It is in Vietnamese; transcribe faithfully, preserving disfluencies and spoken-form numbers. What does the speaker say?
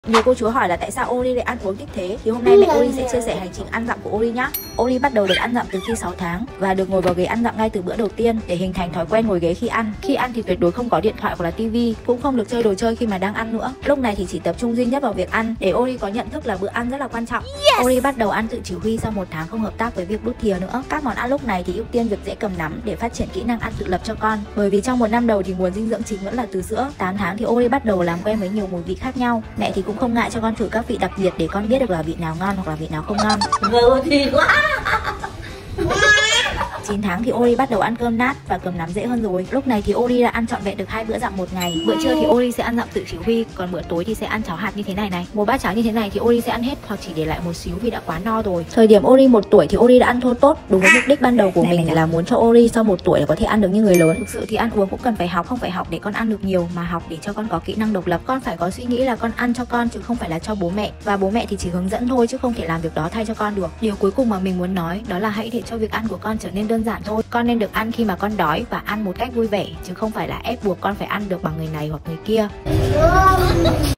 Nhiều cô chú hỏi là tại sao Ori lại ăn uống thích thế, thì hôm nay mẹ Ori sẽ chia sẻ hành trình ăn dặm của Ori nhá. Ori bắt đầu được ăn dặm từ khi sáu tháng và được ngồi vào ghế ăn dặm ngay từ bữa đầu tiên để hình thành thói quen ngồi ghế khi ăn. Khi ăn thì tuyệt đối không có điện thoại hoặc là tivi, cũng không được chơi đồ chơi khi mà đang ăn nữa. Lúc này thì chỉ tập trung duy nhất vào việc ăn để Ori có nhận thức là bữa ăn rất là quan trọng. Yes! Ori bắt đầu ăn tự chỉ huy sau một tháng không hợp tác với việc đút thìa nữa. Các món ăn lúc này thì ưu tiên việc dễ cầm nắm để phát triển kỹ năng ăn tự lập cho con. Bởi vì trong một năm đầu thì nguồn dinh dưỡng chính vẫn là từ sữa. tám tháng thì Ori bắt đầu làm quen với nhiều mùi vị khác nhau. Mẹ thì cũng không ngại cho con thử các vị đặc biệt để con biết được là vị nào ngon hoặc là vị nào không ngon. Vợ thì quá. chín tháng thì Ori bắt đầu ăn cơm nát và cầm nắm dễ hơn rồi. Lúc này thì Ori đã ăn trọn vẹn được hai bữa dặm một ngày. Bữa trưa thì Ori sẽ ăn dặm tự chỉ huy, còn bữa tối thì sẽ ăn cháo hạt như thế này này. Một bát cháo như thế này thì Ori sẽ ăn hết hoặc chỉ để lại một xíu vì đã quá no rồi. Thời điểm Ori một tuổi thì Ori đã ăn thô tốt. Đúng với mục đích ban đầu của này, mình này là muốn cho Ori sau một tuổi là có thể ăn được như người lớn. Thực sự thì ăn uống cũng cần phải học, không phải học để con ăn được nhiều mà học để cho con có kỹ năng độc lập. Con phải có suy nghĩ là con ăn cho con chứ không phải là cho bố mẹ, và bố mẹ thì chỉ hướng dẫn thôi chứ không thể làm việc đó thay cho con được. Điều cuối cùng mà mình muốn nói đó là hãy để cho việc ăn của con trở nên đơn giản thôi. Con nên được ăn khi mà con đói và ăn một cách vui vẻ chứ không phải là ép buộc con phải ăn được bằng người này hoặc người kia.